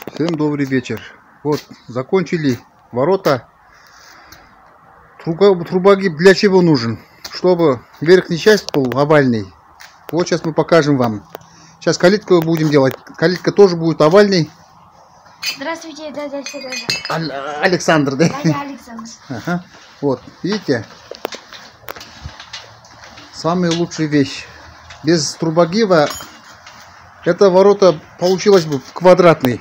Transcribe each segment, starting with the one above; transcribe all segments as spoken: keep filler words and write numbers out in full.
Всем добрый вечер. Вот, закончили ворота. Труба, трубогиб для чего нужен? Чтобы верхняя часть был овальный. Вот сейчас мы покажем вам. Сейчас калитку будем делать. Калитка тоже будет овальной. Здравствуйте, дядя Сережа. Аль Александр, да? Дядя Александр. Ага. Вот, видите? Самая лучшая вещь. Без трубогива это ворота получилось бы квадратный.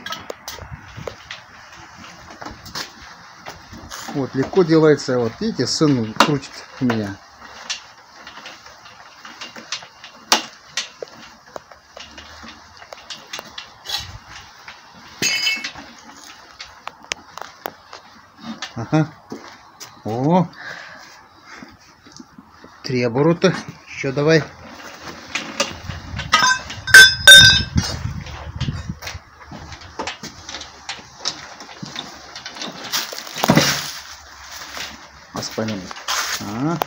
Вот, легко делается. Вот, видите, сын крутит у меня. Ага. О, три оборота. Еще давай. Аспалин. А.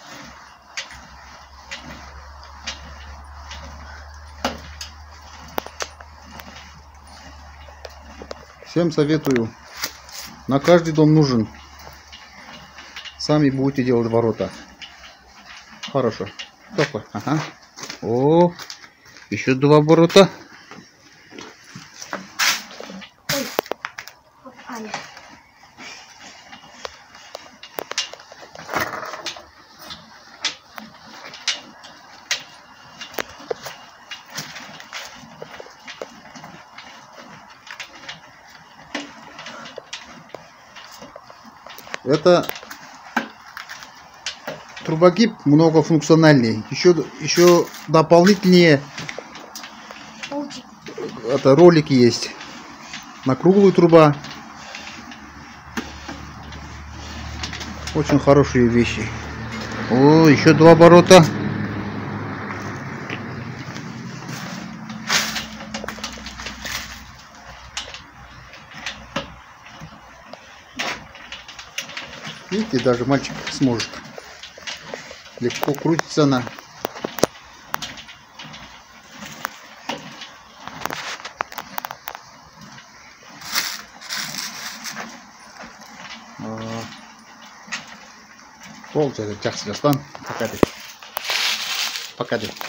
Всем советую. На каждый дом нужен. Сами будете делать ворота. Хорошо. Только. Ага. О, еще два оборота. Ой. Ай. Это трубогиб многофункциональный. Еще, еще дополнительнее это ролики есть на круглую труба. Очень хорошие вещи. О, еще два оборота. Видите, даже мальчик сможет. Легко крутится она. Пол жақсы жастан. Пока. Пока.